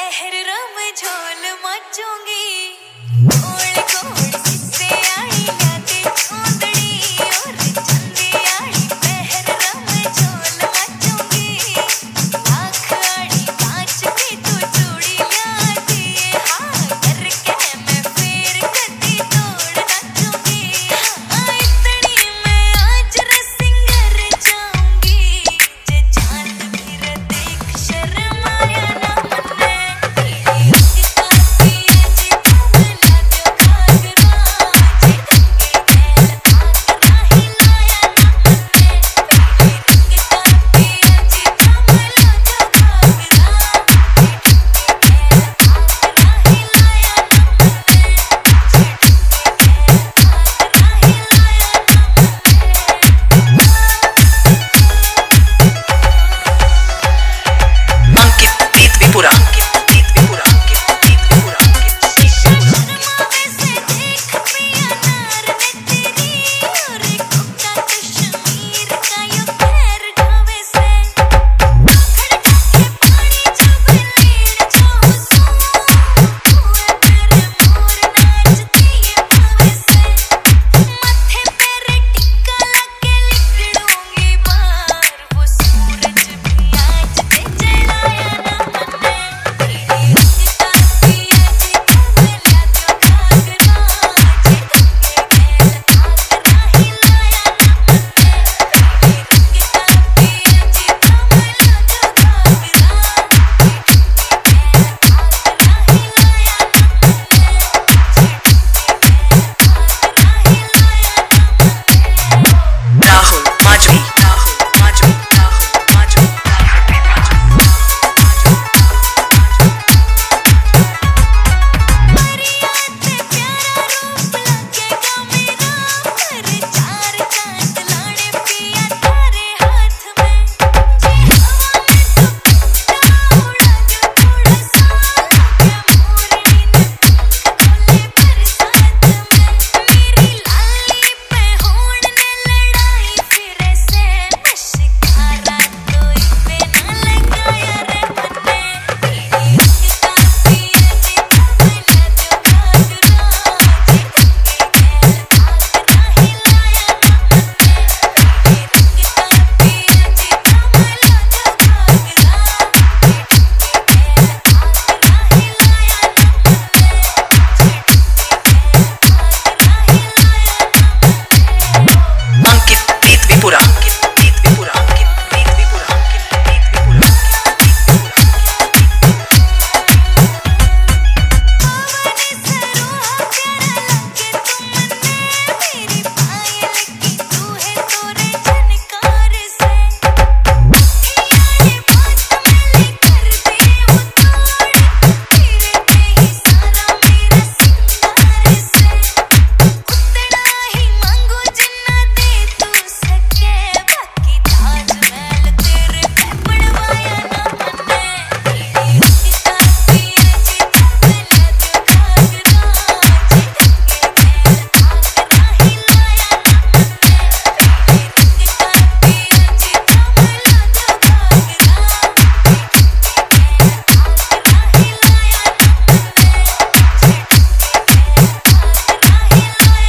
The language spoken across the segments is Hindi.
लहर रम झोल मचूंगी गोल गोल किस्से आई यादें चौंदड़ी और चंदी आई लहर रम झोल मचूंगी आँख आड़ी कांच की तू चूड़ी यादी हाँ करके मैं फिर कदी तोड़ नाचूंगी हाँ इतनी मैं आज रसिंगर जाऊंगी जे चांद भी देख शर्माया ना मन्ने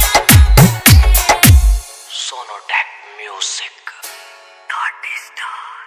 Sonotech Music. Naughty Star.